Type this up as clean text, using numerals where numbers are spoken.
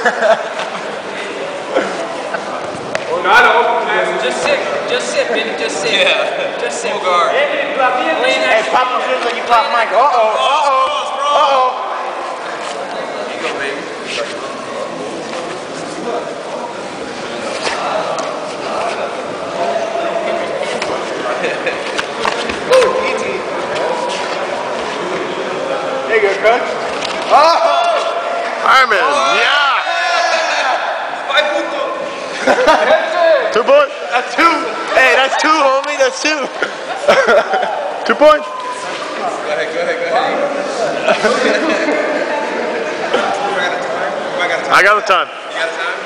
Just sit, Vinnie, just sit. Yeah. Just sit. Full guard. Hey, pop your shoes like you pop Mike. Uh-oh. Here you go, baby. There you go, coach. Harmon, yeah! 2 points? That's 2. Hey, that's 2, homie. That's 2. 2 points? Go ahead. I got the time. You got time?